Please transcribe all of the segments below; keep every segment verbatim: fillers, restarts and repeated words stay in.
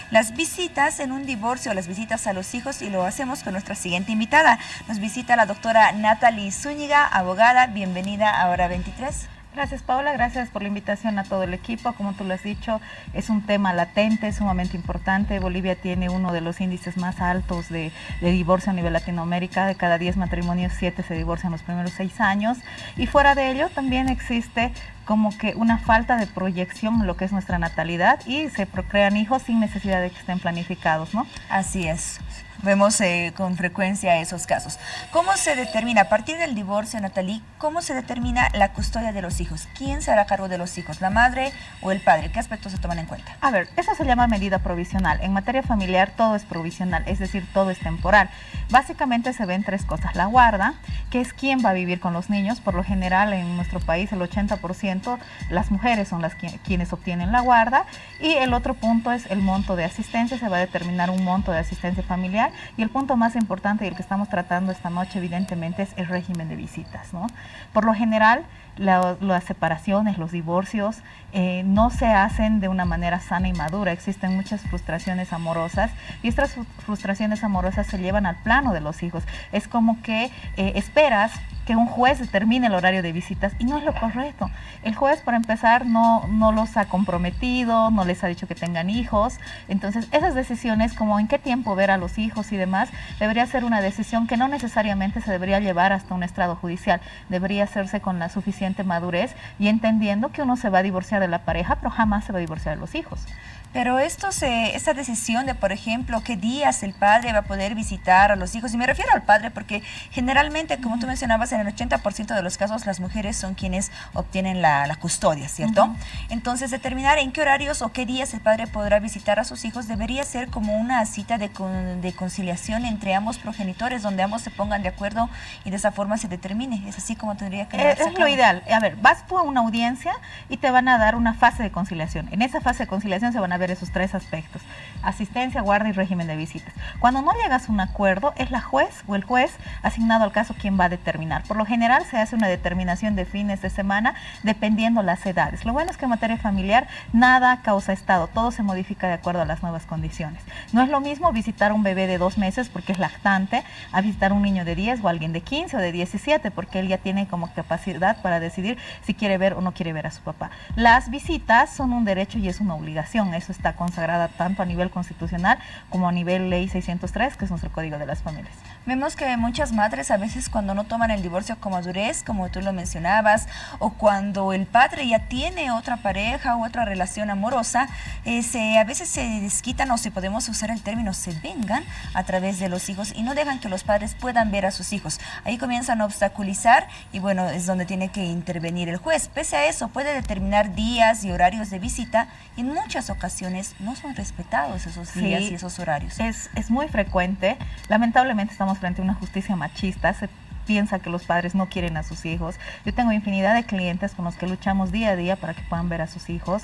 las visitas en un divorcio, las visitas a los hijos, y lo hacemos con nuestra siguiente invitada. Nos visita la doctora Natalie Zúñiga, abogada. Bienvenida a Hora veintitrés. Gracias, Paula, gracias por la invitación a todo el equipo. Como tú lo has dicho, es un tema latente, sumamente importante. Bolivia tiene uno de los índices más altos de, de divorcio a nivel Latinoamérica. De cada diez matrimonios, siete se divorcian los primeros seis años. Y fuera de ello, también existe como que una falta de proyección en lo que es nuestra natalidad y se procrean hijos sin necesidad de que estén planificados, ¿no? Así es. Vemos eh, con frecuencia esos casos. ¿Cómo se determina, a partir del divorcio, Natalie, cómo se determina la custodia de los hijos? ¿Quién se hará cargo de los hijos, la madre o el padre? ¿Qué aspectos se toman en cuenta? A ver, eso se llama medida provisional. En materia familiar todo es provisional, es decir, todo es temporal. Básicamente se ven tres cosas. La guarda, que es quién va a vivir con los niños. Por lo general en nuestro país el ochenta por ciento las mujeres son las que, quienes obtienen la guarda. Y el otro punto es el monto de asistencia. Se va a determinar un monto de asistencia familiar. Y el punto más importante y el que estamos tratando esta noche evidentemente es el régimen de visitas, ¿no? Por lo general la, las separaciones, los divorcios eh, no se hacen de una manera sana y madura. Existen muchas frustraciones amorosas y estas frustraciones amorosas se llevan al plano de los hijos. Es como que eh, esperas que un juez determine el horario de visitas y no es lo correcto. El juez, para empezar, no, no los ha comprometido, no les ha dicho que tengan hijos. Entonces, esas decisiones, como en qué tiempo ver a los hijos y demás, debería ser una decisión que no necesariamente se debería llevar hasta un estrado judicial. Debería hacerse con la suficiente madurez y entendiendo que uno se va a divorciar de la pareja, pero jamás se va a divorciar de los hijos. Pero esto se, esta decisión de, por ejemplo, qué días el padre va a poder visitar a los hijos, y me refiero al padre porque generalmente, como tú mencionabas, en el ochenta por ciento de los casos las mujeres son quienes obtienen la, la custodia, ¿cierto? Uh-huh. Entonces, determinar en qué horarios o qué días el padre podrá visitar a sus hijos debería ser como una cita de, con, de conciliación entre ambos progenitores, donde ambos se pongan de acuerdo y de esa forma se determine. Es así como tendría que Es, es lo ideal. A ver, vas tú a una audiencia y te van a dar una fase de conciliación. En esa fase de conciliación se van a ver esos tres aspectos: asistencia, guarda y régimen de visitas. Cuando no llegas a un acuerdo, es la juez o el juez asignado al caso quien va a determinar. Por lo general se hace una determinación de fines de semana dependiendo las edades. Lo bueno es que en materia familiar nada causa estado, todo se modifica de acuerdo a las nuevas condiciones. No es lo mismo visitar a un bebé de dos meses porque es lactante a visitar a un niño de diez o alguien de quince o de diecisiete, porque él ya tiene como capacidad para decidir si quiere ver o no quiere ver a su papá. Las visitas son un derecho y es una obligación. Eso está consagrada tanto a nivel constitucional como a nivel ley seiscientos tres, que es nuestro Código de las Familias. Vemos que muchas madres a veces, cuando no toman el divorcio con madurez, como tú lo mencionabas, o cuando el padre ya tiene otra pareja u otra relación amorosa, eh, se, a veces se desquitan, o si podemos usar el término, se vengan a través de los hijos y no dejan que los padres puedan ver a sus hijos. Ahí comienzan a obstaculizar y bueno, es donde tiene que intervenir el juez. Pese a eso, puede determinar días y horarios de visita y en muchas ocasiones no son respetados esos días sí, y esos horarios. Es, es muy frecuente. Lamentablemente estamos frente a una justicia machista. Se piensa que los padres no quieren a sus hijos. Yo tengo infinidad de clientes con los que luchamos día a día para que puedan ver a sus hijos.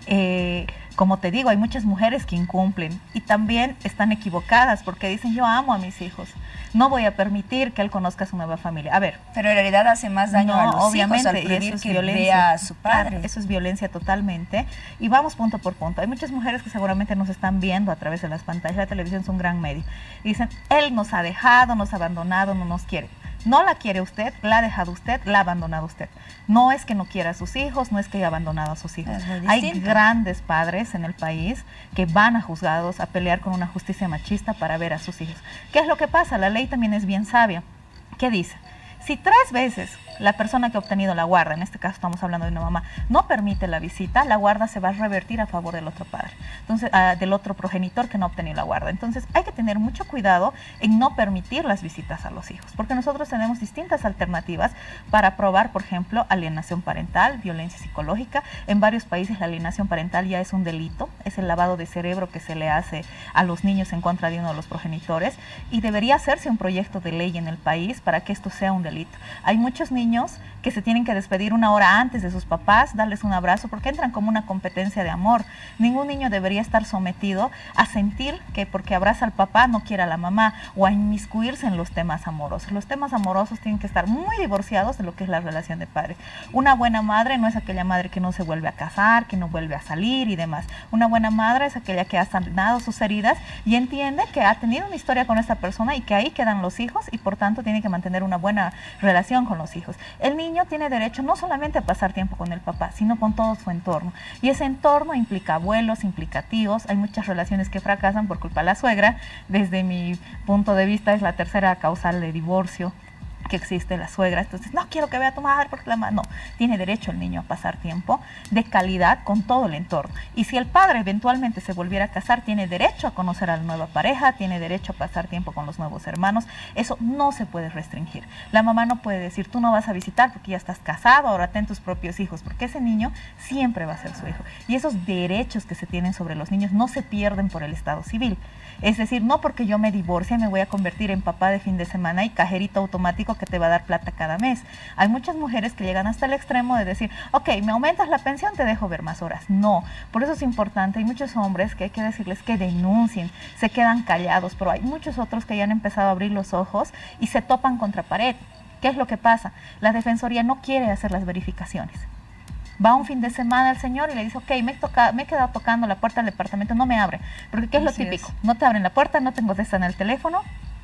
Eh, como te digo, hay muchas mujeres que incumplen y también están equivocadas porque dicen: yo amo a mis hijos, no voy a permitir que él conozca a su nueva familia. A ver, pero en realidad hace más daño no, a los obviamente, hijos al prohibir eso es que violencia. vea a su padre. Claro, eso es violencia totalmente. Y vamos punto por punto. Hay muchas mujeres que seguramente nos están viendo a través de las pantallas. La televisión es un gran medio. Y dicen: él nos ha dejado, nos ha abandonado, no nos quiere. No la quiere usted, la ha dejado usted, la ha abandonado usted. No es que no quiera a sus hijos, no es que haya abandonado a sus hijos. Hay grandes padres en el país que van a juzgados a pelear con una justicia machista para ver a sus hijos. ¿Qué es lo que pasa? La ley también es bien sabia. ¿Qué dice? Si tres veces la persona que ha obtenido la guarda, en este caso estamos hablando de una mamá, no permite la visita, la guarda se va a revertir a favor del otro padre, entonces uh, del otro progenitor que no ha obtenido la guarda. Entonces hay que tener mucho cuidado en no permitir las visitas a los hijos, porque nosotros tenemos distintas alternativas para probar, por ejemplo, alienación parental, violencia psicológica. En varios países la alienación parental ya es un delito, es el lavado de cerebro que se le hace a los niños en contra de uno de los progenitores, y debería hacerse un proyecto de ley en el país para que esto sea un delito. igualito. Hay muchos niños que se tienen que despedir una hora antes de sus papás, darles un abrazo, porque entran como una competencia de amor. Ningún niño debería estar sometido a sentir que porque abraza al papá no quiere a la mamá, o a inmiscuirse en los temas amorosos. Los temas amorosos tienen que estar muy divorciados de lo que es la relación de padre. Una buena madre no es aquella madre que no se vuelve a casar, que no vuelve a salir y demás. Una buena madre es aquella que ha sanado sus heridas y entiende que ha tenido una historia con esta persona y que ahí quedan los hijos y por tanto tiene que mantener una buena relación con los hijos. El niño tiene derecho no solamente a pasar tiempo con el papá, sino con todo su entorno. Y ese entorno implica abuelos, implica tíos. Hay muchas relaciones que fracasan por culpa de la suegra. Desde mi punto de vista es la tercera causal de divorcio que existe, la suegra. Entonces, no quiero que vea a tu madre porque la madre... No, tiene derecho el niño a pasar tiempo de calidad con todo el entorno. Y si el padre eventualmente se volviera a casar, tiene derecho a conocer a la nueva pareja, tiene derecho a pasar tiempo con los nuevos hermanos. Eso no se puede restringir. La mamá no puede decir, tú no vas a visitar porque ya estás casado, ahora ten tus propios hijos, porque ese niño siempre va a ser su hijo. Y esos derechos que se tienen sobre los niños no se pierden por el Estado civil. Es decir, no porque yo me divorcie me voy a convertir en papá de fin de semana y cajerito automático que te va a dar plata cada mes. Hay muchas mujeres que llegan hasta el extremo de decir, ok, me aumentas la pensión, te dejo ver más horas. No, por eso es importante. Hay muchos hombres que hay que decirles que denuncien, se quedan callados, pero hay muchos otros que ya han empezado a abrir los ojos y se topan contra pared. ¿Qué es lo que pasa? La Defensoría no quiere hacer las verificaciones. Va un fin de semana el señor y le dice, ok, me he, tocado, me he quedado tocando la puerta del departamento, no me abre. Porque ¿qué es lo Así típico? es. No te abren la puerta, no te contestan el teléfono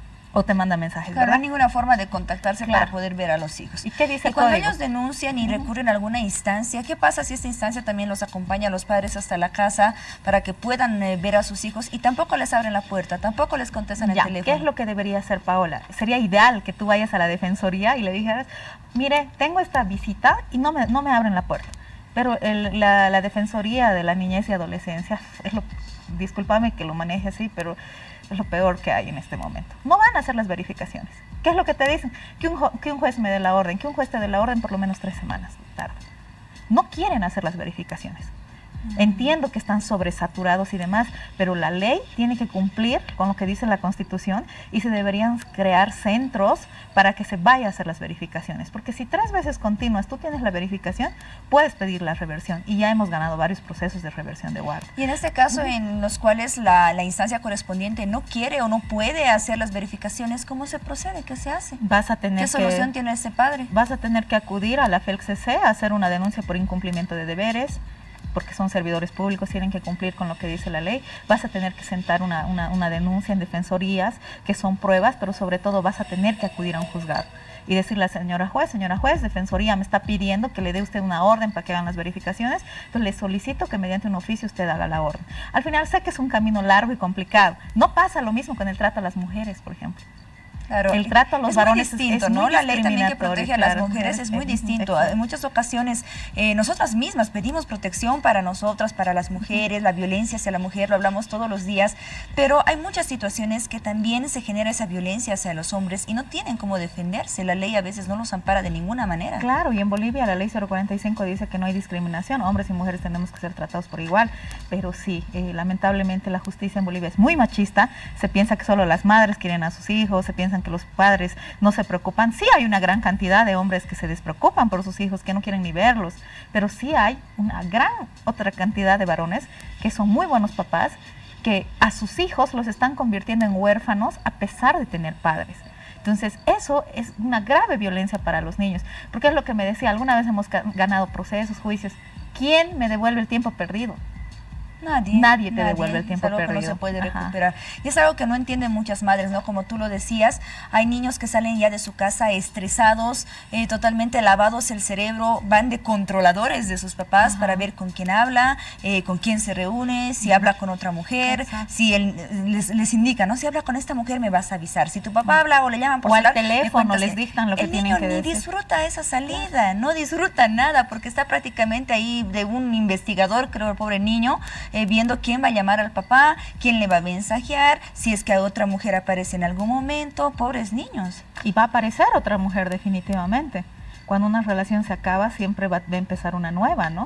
o te mandan mensajes, Claro, no ¿verdad? hay ninguna forma de contactarse Claro. para poder ver a los hijos. ¿Y qué dice Y el cuando código? ellos denuncian y recurren a alguna instancia, ¿qué pasa si esta instancia también los acompaña a los padres hasta la casa para que puedan eh, ver a sus hijos y tampoco les abren la puerta, tampoco les contestan el Ya, teléfono? ¿qué es lo que debería hacer Paola? Sería ideal que tú vayas a la Defensoría y le dijeras, mire, tengo esta visita y no me, no me abren la puerta. Pero el, la, la Defensoría de la Niñez y Adolescencia, es lo, discúlpame que lo maneje así, pero es lo peor que hay en este momento. No van a hacer las verificaciones. ¿Qué es lo que te dicen? Que un, que un juez me dé la orden, que un juez te dé la orden por lo menos tres semanas tarde. No quieren hacer las verificaciones. Entiendo que están sobresaturados y demás, pero la ley tiene que cumplir con lo que dice la Constitución y se deberían crear centros para que se vaya a hacer las verificaciones. Porque si tres veces continuas tú tienes la verificación, puedes pedir la reversión y ya hemos ganado varios procesos de reversión de guardia. Y en este caso, en los cuales la, la instancia correspondiente no quiere o no puede hacer las verificaciones, ¿cómo se procede? ¿Qué se hace? Vas a tener ¿Qué solución que, tiene ese padre? Vas a tener que acudir a la F E L C C a hacer una denuncia por incumplimiento de deberes, porque son servidores públicos, tienen que cumplir con lo que dice la ley. Vas a tener que sentar una, una, una denuncia en defensorías, que son pruebas, pero sobre todo vas a tener que acudir a un juzgado y decirle a la señora juez, señora juez, Defensoría me está pidiendo que le dé usted una orden para que hagan las verificaciones, entonces le solicito que mediante un oficio usted haga la orden. Al final sé que es un camino largo y complicado. No pasa lo mismo con el trato a las mujeres, por ejemplo. Claro, el trato a los es varones muy distinto, es, es ¿no? muy La ley también que discriminatorio, protege a las claro, mujeres es, es- muy es- distinto. exacto. En muchas ocasiones eh, nosotras mismas pedimos protección para nosotras, para las mujeres, la violencia hacia la mujer, lo hablamos todos los días, pero hay muchas situaciones que también se genera esa violencia hacia los hombres y no tienen cómo defenderse. La ley a veces no los ampara de ninguna manera. Claro, y en Bolivia la ley cero cuarenta y cinco dice que no hay discriminación, hombres y mujeres tenemos que ser tratados por igual, pero sí, eh, lamentablemente la justicia en Bolivia es muy machista, se piensa que solo las madres quieren a sus hijos, se piensan que los padres no se preocupan. Sí hay una gran cantidad de hombres que se despreocupan por sus hijos, que no quieren ni verlos, pero sí hay una gran otra cantidad de varones que son muy buenos papás, que a sus hijos los están convirtiendo en huérfanos a pesar de tener padres. Entonces, eso es una grave violencia para los niños, porque es lo que me decía, alguna vez hemos ga- ganado procesos, juicios. ¿Quién me devuelve el tiempo perdido? Nadie. Nadie te devuelve el tiempo es algo que no perdido. se puede Ajá. recuperar. Y es algo que no entienden muchas madres, ¿no? Como tú lo decías, hay niños que salen ya de su casa estresados, eh, totalmente lavados el cerebro, van de controladores de sus papás. Ajá. Para ver con quién habla, eh, con quién se reúne, si Ajá. habla con otra mujer, Exacto. si él les, les indica, ¿no? Si habla con esta mujer me vas a avisar. Si tu papá habla o le llaman por o celular, al teléfono les dictan lo que tienen que decir. El niño ni disfruta esa salida, no disfruta nada, porque está prácticamente ahí de un investigador, creo, el pobre niño, eh, viendo quién va a llamar al papá, quién le va a mensajear, si es que a otra mujer aparece en algún momento, pobres niños. Y va a aparecer otra mujer definitivamente. Cuando una relación se acaba siempre va, va a empezar una nueva, ¿no?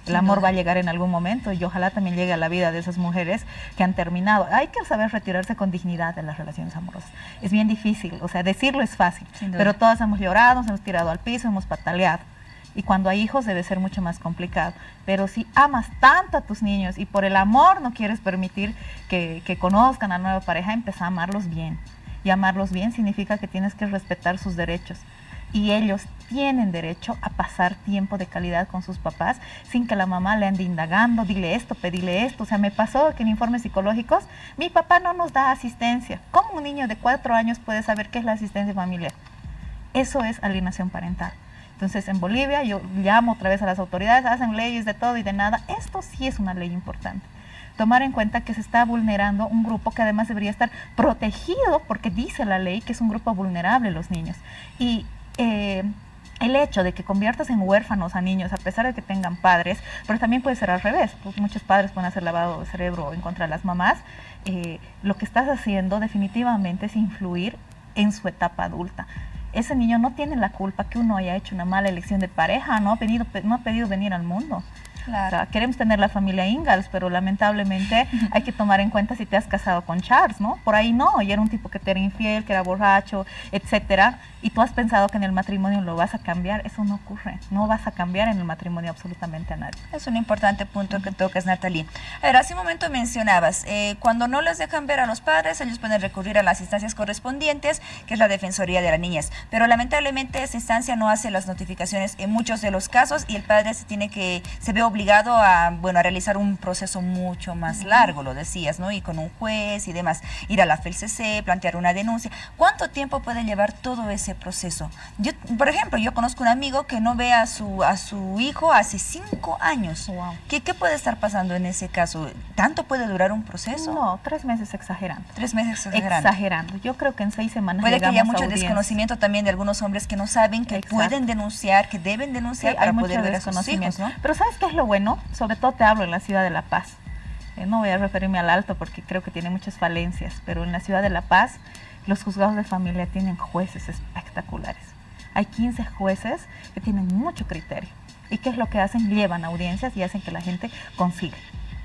El amor va a llegar en algún momento y ojalá también llegue a la vida de esas mujeres que han terminado. Hay que saber retirarse con dignidad de las relaciones amorosas. Es bien difícil, o sea, decirlo es fácil, pero todas hemos llorado, nos hemos tirado al piso, hemos pataleado. Y cuando hay hijos debe ser mucho más complicado. Pero si amas tanto a tus niños y por el amor no quieres permitir que, que conozcan a la nueva pareja, empieza a amarlos bien. Y amarlos bien significa que tienes que respetar sus derechos. Y ellos tienen derecho a pasar tiempo de calidad con sus papás sin que la mamá le ande indagando, dile esto, pedile esto. O sea, me pasó que en informes psicológicos, mi papá no nos da asistencia. ¿Cómo un niño de cuatro años puede saber qué es la asistencia familiar? Eso es alienación parental. Entonces, en Bolivia, yo llamo otra vez a las autoridades, hacen leyes de todo y de nada. Esto sí es una ley importante. Tomar en cuenta que se está vulnerando un grupo que además debería estar protegido porque dice la ley que es un grupo vulnerable los niños. Y eh, el hecho de que conviertas en huérfanos a niños a pesar de que tengan padres, pero también puede ser al revés, pues muchos padres pueden hacer lavado de cerebro en contra de las mamás, eh, lo que estás haciendo definitivamente es influir en su etapa adulta. Ese niño no tiene la culpa que uno haya hecho una mala elección de pareja, no ha pedido, no ha pedido venir al mundo. Claro. O sea, queremos tener la familia Ingalls, pero lamentablemente hay que tomar en cuenta si te has casado con Charles, ¿no? Por ahí no, y era un tipo que te era infiel, que era borracho, etcétera, y tú has pensado que en el matrimonio lo vas a cambiar. Eso no ocurre, no vas a cambiar en el matrimonio absolutamente a nadie. Es un importante punto que tocas, Natalie. A ver, hace un momento mencionabas, eh, cuando no les dejan ver a los padres, ellos pueden recurrir a las instancias correspondientes, que es la Defensoría de la Niñez, pero lamentablemente esa instancia no hace las notificaciones en muchos de los casos y el padre se tiene que, se ve obligado obligado a, bueno, a realizar un proceso mucho más largo, lo decías, ¿no? Y con un juez y demás, ir a la F E L C C, plantear una denuncia. ¿Cuánto tiempo puede llevar todo ese proceso? Yo, por ejemplo, yo conozco un amigo que no ve a su, a su hijo hace cinco años. Wow. ¿Qué, ¿Qué puede estar pasando en ese caso? ¿Tanto puede durar un proceso? No, tres meses exagerando. Tres meses exagerando. Exagerando. Yo creo que en seis semanas puede que haya mucho audiencia. Desconocimiento también de algunos hombres que no saben que Exacto. pueden denunciar, que deben denunciar sí, para poder ver a sus hijos, ¿no? Pero ¿sabes qué es lo bueno? Sobre todo te hablo en la ciudad de La Paz. Eh, no voy a referirme al Alto porque creo que tiene muchas falencias, pero en la ciudad de La Paz los juzgados de familia tienen jueces espectaculares. Hay quince jueces que tienen mucho criterio. ¿Y qué es lo que hacen? Llevan audiencias y hacen que la gente consiga.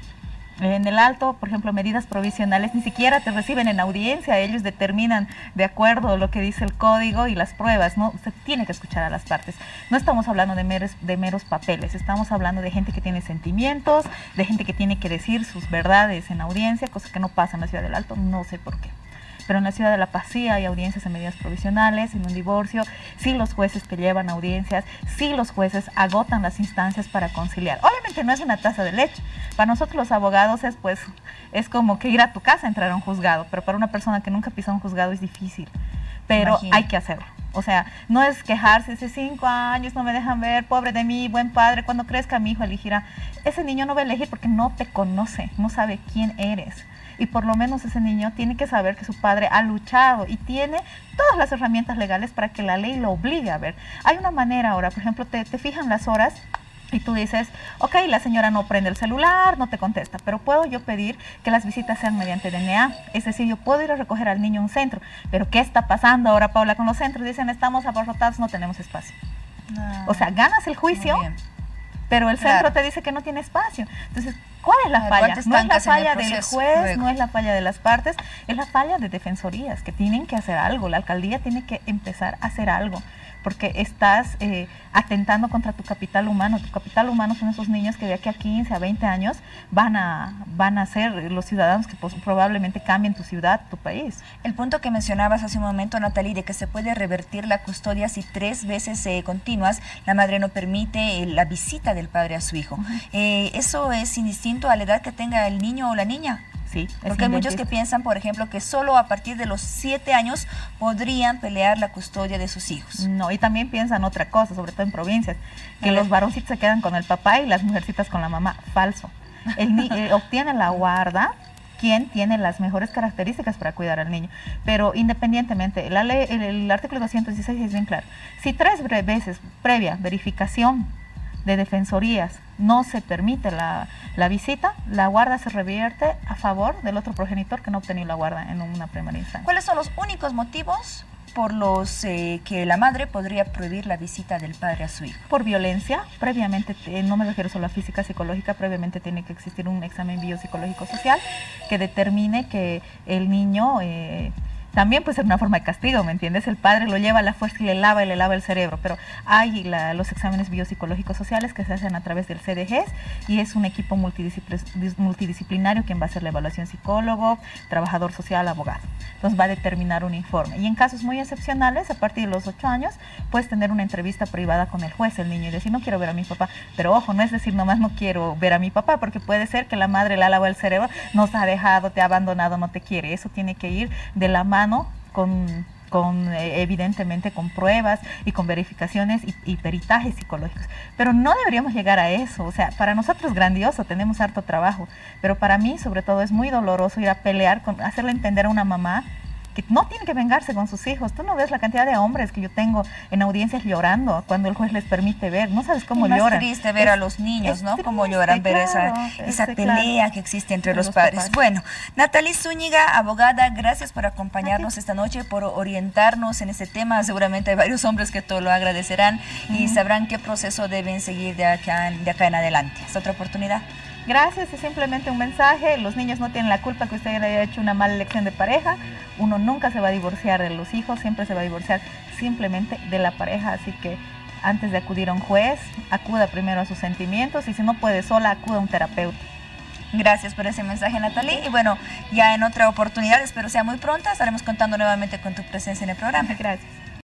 En el Alto, por ejemplo, medidas provisionales ni siquiera te reciben en audiencia, ellos determinan de acuerdo a lo que dice el código y las pruebas, ¿no? Se tiene que escuchar a las partes. No estamos hablando de meros, de meros papeles, estamos hablando de gente que tiene sentimientos, de gente que tiene que decir sus verdades en audiencia, cosa que no pasa en la ciudad del Alto, no sé por qué. Pero en la ciudad de La Paz sí hay audiencias en medidas provisionales, en un divorcio, sí los jueces que llevan audiencias, sí los jueces agotan las instancias para conciliar. Obviamente no es una taza de leche. Para nosotros los abogados es pues es como que ir a tu casa a entrar a un juzgado, pero para una persona que nunca pisó un juzgado es difícil. Pero Imagina. hay que hacerlo. O sea, no es quejarse, hace cinco años no me dejan ver, pobre de mí, buen padre, cuando crezca mi hijo elegirá. Ese niño no va a elegir porque no te conoce, no sabe quién eres. Y por lo menos ese niño tiene que saber que su padre ha luchado y tiene todas las herramientas legales para que la ley lo obligue a ver. Hay una manera ahora, por ejemplo, te, te fijan las horas y tú dices, ok, la señora no prende el celular, no te contesta, pero puedo yo pedir que las visitas sean mediante D N A. Es decir, yo puedo ir a recoger al niño a un centro. Pero ¿qué está pasando ahora, Paula, con los centros? Dicen, estamos abarrotados, no tenemos espacio. No. O sea, ganas el juicio, pero el centro claro. te dice que no tiene espacio. Entonces, ¿cuál es la falla? No es la falla del juez, luego. no es la falla de las partes, es la falla de defensorías, que tienen que hacer algo. La alcaldía tiene que empezar a hacer algo, porque estás eh, atentando contra tu capital humano. Tu capital humano son esos niños que de aquí a quince, a veinte años van a, van a ser los ciudadanos que pues, probablemente cambien tu ciudad, tu país. El punto que mencionabas hace un momento, Natalie, de que se puede revertir la custodia si tres veces eh, continuas la madre no permite eh, la visita del padre a su hijo. Uh-huh. eh, eso es indistinto a la edad que tenga el niño o la niña. Sí, porque hay muchos que piensan, por ejemplo, que solo a partir de los siete años podrían pelear la custodia de sus hijos. No, y también piensan otra cosa, sobre todo en provincias, que los varoncitos se quedan con el papá y las mujercitas con la mamá. Falso. El ni eh, obtiene la guarda quien tiene las mejores características para cuidar al niño. Pero independientemente, la ley, el, el artículo doscientos dieciséis es bien claro. Si tres veces previa verificación de defensorías no se permite la, la visita, la guarda se revierte a favor del otro progenitor que no ha obtenido la guarda en una primera instancia. ¿Cuáles son los únicos motivos por los eh, que la madre podría prohibir la visita del padre a su hijo. Por violencia, previamente, eh, no me refiero solo a física, psicológica, previamente tiene que existir un examen biopsicológico social que determine que el niño... Eh, también puede ser una forma de castigo, ¿me entiendes? El padre lo lleva a la fuerza y le lava y le lava el cerebro, pero hay la, los exámenes biopsicológicos sociales que se hacen a través del C D G S y es un equipo multidiscipl multidisciplinario quien va a hacer la evaluación: psicólogo, trabajador social, abogado. Entonces va a determinar un informe. Y en casos muy excepcionales, a partir de los ocho años, puedes tener una entrevista privada con el juez, el niño, y decir, no quiero ver a mi papá. Pero ojo, no es decir nomás no quiero ver a mi papá, porque puede ser que la madre le ha lavado el cerebro, nos ha dejado, te ha abandonado, no te quiere. Eso tiene que ir de la mano con, con eh, evidentemente con pruebas y con verificaciones y, y peritajes psicológicos. Pero no deberíamos llegar a eso. O sea, para nosotros es grandioso, tenemos harto trabajo, pero para mí sobre todo es muy doloroso ir a pelear, con, hacerle entender a una mamá que no tiene que vengarse con sus hijos. Tú no ves la cantidad de hombres que yo tengo en audiencias llorando cuando el juez les permite ver. No sabes cómo es lloran. Es triste ver es, a los niños, ¿no? Triste, Cómo lloran, ver claro, esa, esa este, pelea claro, que existe entre los, los padres. papás. Bueno, Nathalie Zúñiga, abogada, gracias por acompañarnos esta noche, por orientarnos en este tema. Seguramente hay varios hombres que todo lo agradecerán uh-huh. y sabrán qué proceso deben seguir de acá, de acá en adelante. Hasta otra oportunidad. Gracias, es simplemente un mensaje. Los niños no tienen la culpa que usted haya hecho una mala elección de pareja. Uno nunca se va a divorciar de los hijos, siempre se va a divorciar simplemente de la pareja. Así que antes de acudir a un juez, acuda primero a sus sentimientos y si no puede sola, acuda a un terapeuta. Gracias por ese mensaje, Nathalie. Y bueno, ya en otra oportunidad, espero sea muy pronta, estaremos contando nuevamente con tu presencia en el programa. Gracias.